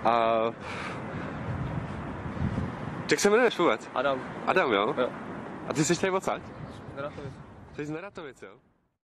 A... Jak se jmenuješ vůbec? Adam. Adam, jo? Jo. A ty jsi tady odsaď? Z Neratovic. Jsi z Neratovic, jo?